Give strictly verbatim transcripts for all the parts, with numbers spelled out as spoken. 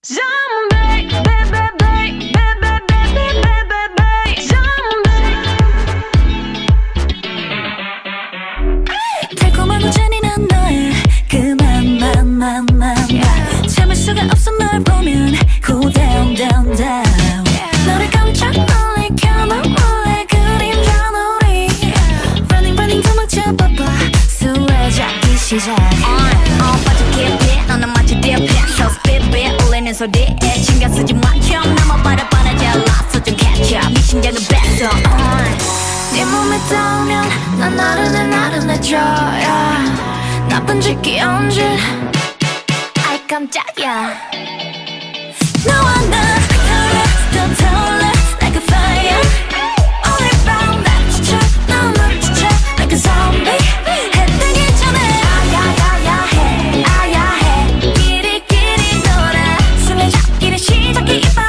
달콤하고 잔인한 너의 그 맘맘맘맘 참을 수가 없어 널 보면 Go down down down 너를 깜짝 놀래켜 넌 몰래 그림자 놀이 Running running 도망쳐 봐봐 술에 잡기 시작 On on 빠져 깊이 너는 마치 딥해 So speed 울리는 소리에 신경 쓰지 마 좀 남아봐라 뻔하지 않았어 좀 catch up 네 심장은 뺐어 On 네 몸에 닿으면 난 나른해 나른해져 yeah. 나쁜 짓 귀여운 짓 아이 깜짝이야 너와 나 타올라 더 타올라 like a fire 오늘 밤 날 지쳐 너를 지쳐 like a zombie 해 뜨기 전에 아야야야해 아야해 끼리끼리 놀아 술래 잡기를 시작해 이봐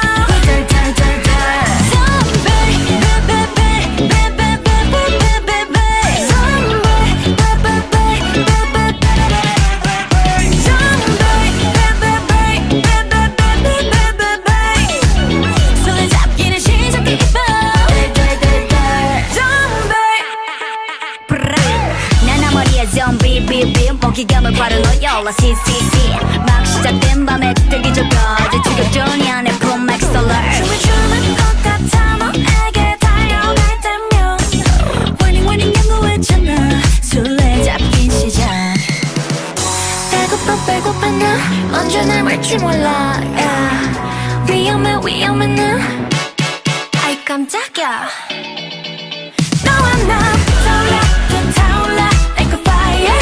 기감을 바로 놓여라 씨씨씨 막 시작된 밤에 뜨기 전까지 추격전이 안에 Pro Max Alert 춤을 추는 것 같아 너에게 달려갈 때면 Winning winning 경고했잖아 술래 잡긴 시작 배고파 배고파 나 언제 날 말지 몰라 yeah. 위험해 위험해 나 아이 깜짝이야 너와 나 타올라 또 타올라 like a fire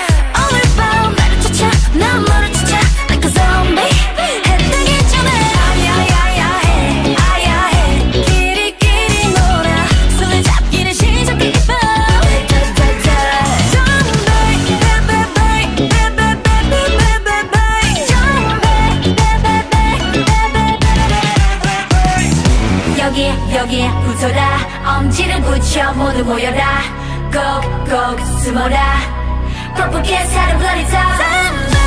난 너를 지쳐 like a zombie 해 뜨기 전에 아야야야해 아야해 끼리끼리 놀아 술래 잡기를 시작해 이봐 zombie baby baby baby baby baby zombie baby baby 여기에 여기에 붙어라 엄지를 붙여 모두 모여라 꼭꼭 숨어라 Purple can't hide a bloody top